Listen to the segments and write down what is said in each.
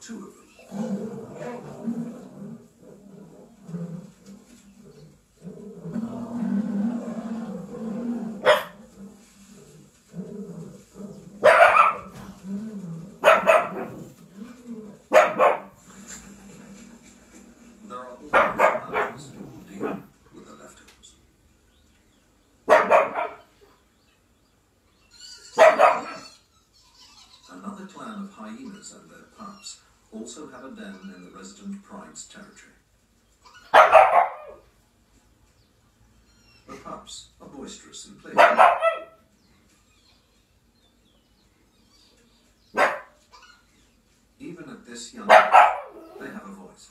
two of them. There are always others who will deal with the leftovers. Another clan of hyenas and their pups also have a den in the resident pride's territory. The pups are boisterous and playful. Even at this young age, they have a voice.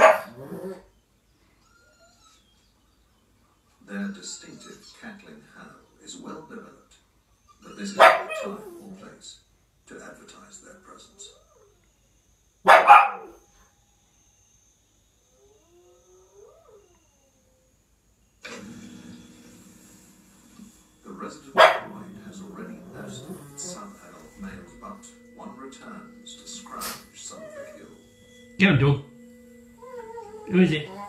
Their distinctive cackling howl is well developed, but this is not the time or place to advertise their presence. The resident bride has already nursed its son adult males, but one returns to scrounge some of the kill. Get him, dog. Who is it?